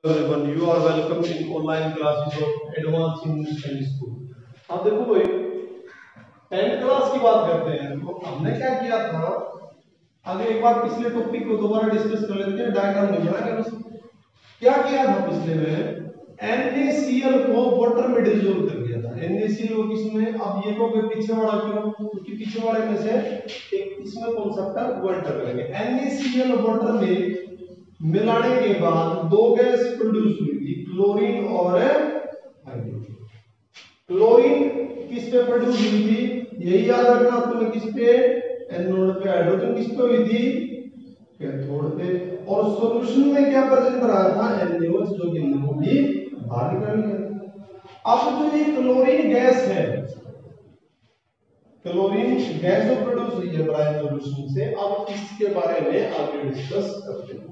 everyone, you are welcome in online classes of Advanced English Study School। अब देखो भाई 10th class की बात करते हैं तो हमने क्या किया था। आगे एक बार पिछले टॉपिक को दोबारा डिस्कस कर लेते हैं। डायग्राम में बना के क्या किया था पिछले में, NaCl को वाटर में डिसॉल्व कर दिया था। NaCl को किसमें, अब ये को पीछे वाला क्यों, क्योंकि पीछे वाले में से एक इसमें कॉन्सेप्ट है वो एंटर करेंगे। NaCl वाटर में मिलाने के बाद दो गैस प्रोड्यूस हुई थी, क्लोरीन और हाइड्रोजन। क्लोरीन किस पे प्रोड्यूस हुई थी, यही याद रखना तुम्हें, किस पे, एनोड पे। हाइड्रोजन किस पे हुई थी, कैथोड पे। और सॉल्यूशन में क्या प्रेजेंट रहा था, NaOH, जो कि हमने वो भी बाहर निकाल लिया। अब जो ये क्लोरीन गैस है, क्लोरीन गैस जो प्रोड्यूस हुई है ब्राइन सॉल्यूशन से, अब इसके बारे में आगे डिस्कस करते हैं।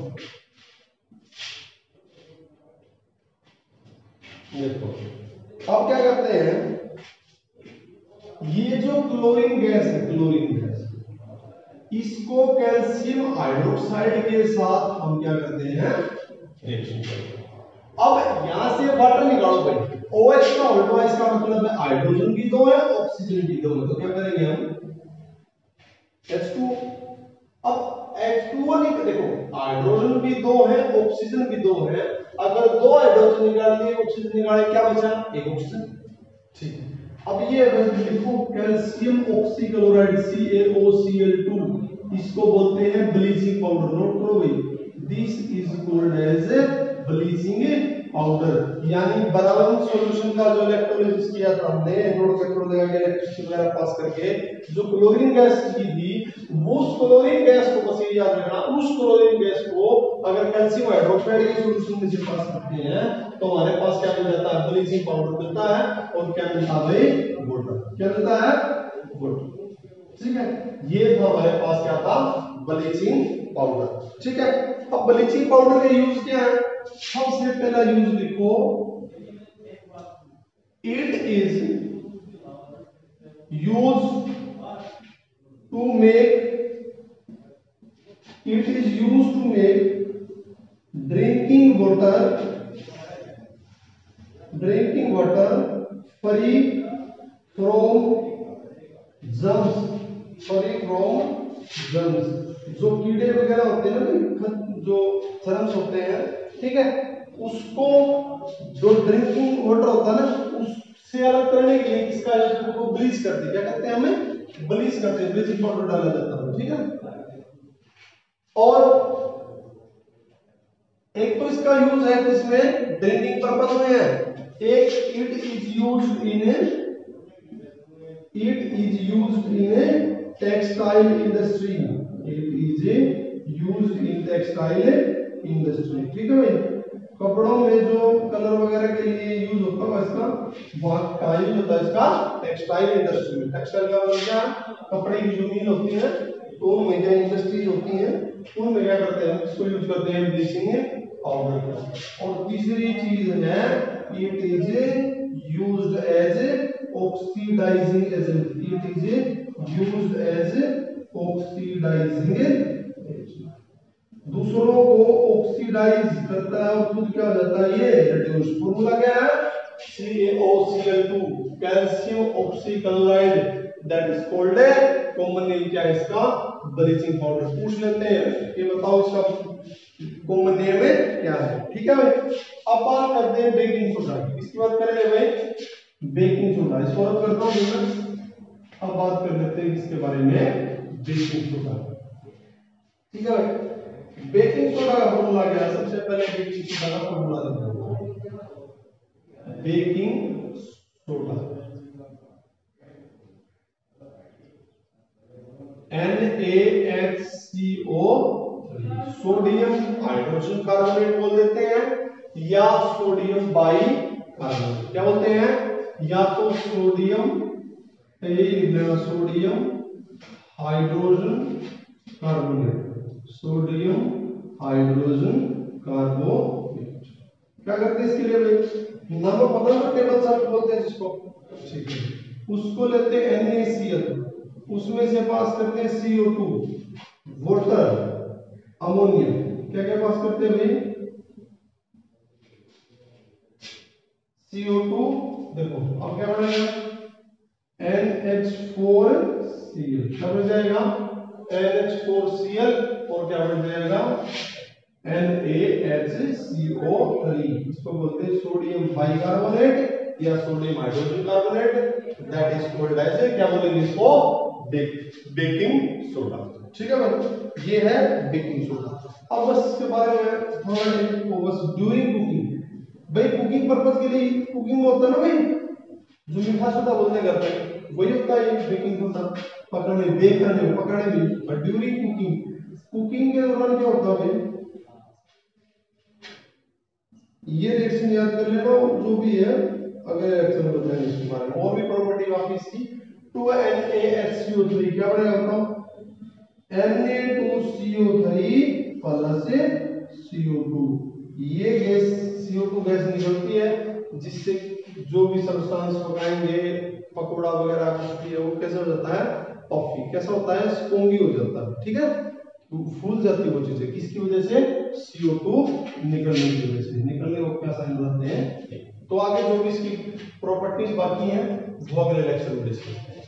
देखो अब क्या करते हैं, ये जो क्लोरीन गैस है, क्लोरीन गैस, इसको कैल्शियम हाइड्रोक्साइड के साथ हम क्या करते हैं, रिएक्शन करते हैं। अब यहां से वाटर निकालो भाई, OH का उल्टा, इसका मतलब है हाइड्रोजन भी दो है, ऑक्सीजन भी दो है, तो क्या करेंगे हम, H2। अब H2O नहीं, देखो हाइड्रोजन भी दो है, ऑक्सीजन भी दो है। अगर दो हाइड्रोजन निकाल दिए, ऑक्सीजन निकाले, क्या बचा, एक ऑक्सीजन। ठीक है, अब ये लिखो कैल्शियम ऑक्सीक्लोराइड CaOCl2, इसको बोलते हैं ब्लीचिंग पाउडर। नोट करो भाई, this is called as bleaching powder. यानी बराबर सॉल्यूशन का जो इलेक्ट्रोलिसिस किया था हमने, एनोड कैथोड लगा के इलेक्ट्रिसिटी वगैरह पास करके, जो क्लोरीन गैस की थी, वो उस क्लोरीन गैस को, बस ये याद रखना, उस क्लोरीन गैस को अगर कैल्शियम हाइड्रोक्साइड के सॉल्यूशन में से पास करते हैं तो हमारे पास क्या मिल जाता है, ब्लीचिंग पाउडर मिलता है। और क्या मिलता है भाई, वाटर। क्या मिलता है, वाटर। ठीक है, ये था हमारे पास क्या था, ब्लीचिंग पाउडर। ठीक है, अब ब्लीचिंग पाउडर का यूज क्या है, सबसे पहला यूज लिखो, it is use to make, it is used to make drinking water free from germs, जो कीड़े वगैरह होते हैं ना, जो जर्म्स होते हैं, ठीक है, उसको जो ड्रिंकिंग वाटर होता है ना, उससे अलग करने के लिए किसका यूज, को ब्लीच करते हैं। क्या करते हैं, हमें ब्लीच करते हैं, ब्लीचिंग पाउडर डाला जाता है। ठीक है, और एक तो इसका यूज है किसमें, ड्रिंकिंग पर्पस में है। एक it is used in textile industry, ठीक है भाई, कपड़ों में जो कलर वगैरह के लिए यूज होता है इसका, वहां का यूज होता है इसका टेक्सटाइल इंडस्ट्री में। टेक्सटाइल का मतलब क्या, कपड़े की जो मिल होती है, तो उनमें क्या इंडस्ट्रीज होती हैं, उनमें क्या करते हैं, इसको यूज करते हैं ब्लीचिंग पाउडर का। और तीसरी चीज है, it is used as oxidising agent, दूसरों को ऑक्सीडाइज करता है और खुद क्या हो जाता है, ये रिड्यूस। फॉर्मूला क्या है, CaOCl2, calcium oxychloride, that is called है, कॉमन नेम क्या है इसका, ब्लीचिंग पाउडर। पूछ लेते हैं, ये बताओ इसका कॉमन नेम है क्या है। ठीक है भाई, अब बात करते हैं बेकिंग सोडा की। इसकी बात करेंगे भाई, बेकिंग सोडा, इसको रब करता हूं। अब बात कर लेते हैं इसके बारे में, बेकिंग सोडा। ठीक है भाई, बेकिंग सोडा का फॉर्मूला क्या है, सबसे पहले बेकिंग सोडा का फॉर्मूला देखो। Baking soda NaHCO, sodium hydrogen carbonate बोल देते हैं, या सोडियम बाई कार्बोनेट, क्या बोलते हैं, या तो सोडियम, यही लिख लेना, sodium hydrogen carbonate, sodium hydrogen carbonate. क्या करते हैं इसके लिए भाई, नमक पता है, टेबल सॉल्ट बोलते हैं जिसको, ठीक है, उसको लेते हैं NaCl, उसमें से पास करते हैं CO2, वाटर, अमोनिया, क्या क्या पास करते हैं भाई, CO2, देखो अब क्या बनेगा NH4Cl, क्या बन जाएगा NH4Cl, और क्या बन जाएगा NaHCO3, इसको बोलते हैं सोडियम बाइकार्बोनेट या sodium hydrogen carbonate, that is called as, क्या बोलेंगे इसको, बेकिंग सोडा। ठीक है भाई, ये है बेकिंग सोडा। अब बस इसके बारे में थोड़ा बस ड्यूरिंग कुकिंग, भाई कुकिंग पर्पस के लिए कुकिंग में होता है ना भाई, जो मीठा सोडा बोलते हैं घर पे, वही होता है बेकिंग सोडा, पकड़ने बेक करने में पकड़ने में। और ड्यूरिंग कुकिंग, कुकिंग के दौरान क्या होता है भाई, ये रिएक्शन याद कर लेना जो भी है, अगले लेक्चर में बताएंगे इसके बारे में और भी प्रॉपर्टी बाकी इसकी। 2NaHCO3 क्या बनेगा बताओ, Na2CO3 प्लस CO2, ये गैस CO2 गैस निकलती है, जिससे जो भी सब्सटेंस पकाएंगे पकोड़ा वगैरह कुछ भी है वो कैसा हो जाता है, पफी, कैसा होता है, स्पॉन्गी हो जाता है। ठीक है, फूल जाती है वो चीजें, किसकी वजह से, CO2 निकलने की वजह से, निकलने को क्या साइन बताते हैं। तो आगे जो भी इसकी प्रॉपर्टीज बाकी हैं वो अगले लेक्चर में डिस्कस करेंगे।